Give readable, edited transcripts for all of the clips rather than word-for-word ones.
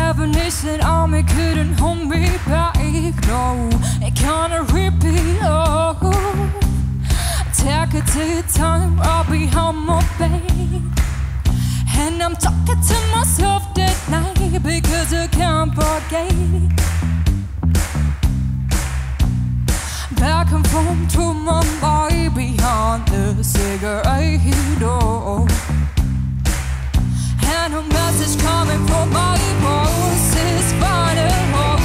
definition of me couldn't hold me back. No, it can't repeat. Oh, take it to your time, I'll be home, my babe. And I'm talking to myself that night because I can't forget. Back and forth through my mind behind the cigarette door. And a message coming from my voice is final.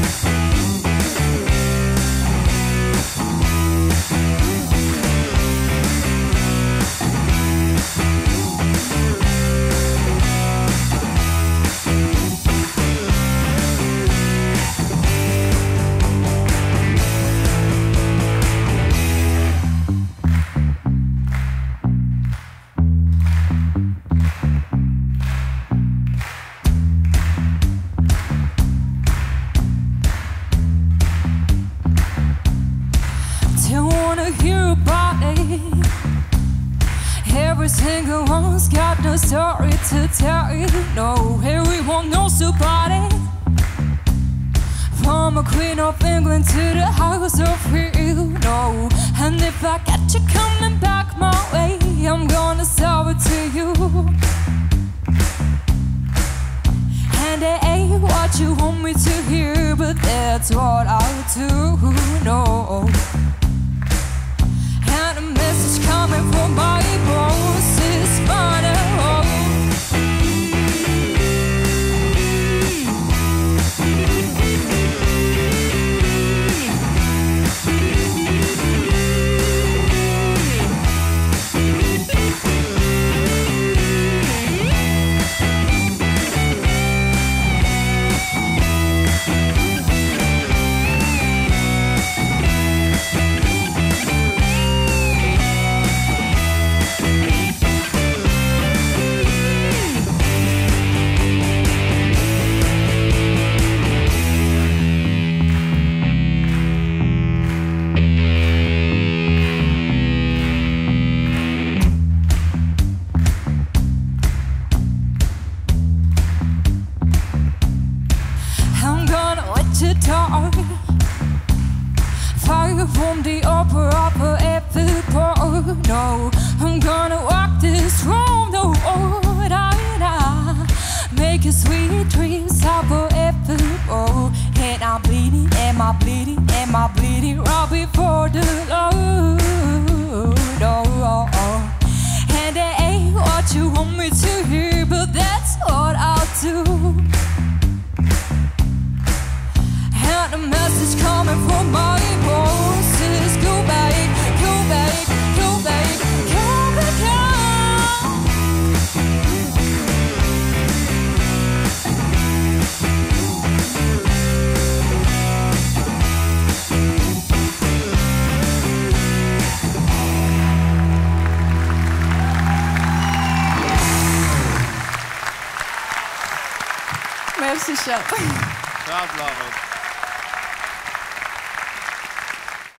Don't wanna hear about it. Every single one's got no story to tell you. No, everyone knows about it. From a queen of England to the house of you. No, and if I get you coming back my way, I'm gonna sell it to you. And it ain't what you want me to hear, but that's what I do. No. And a message coming from my boss is final. Fire from the upper every part. No, I'm gonna walk this road. No, make a sweet dreams out for every boat. And I'm bleeding, am I bleeding, am I bleeding right before the Lord? No, and it ain't what you want me to hear, but that's what I'll do. And a message coming from my boss is go back, go back, go back, go back, go. Merci, chef. God love it.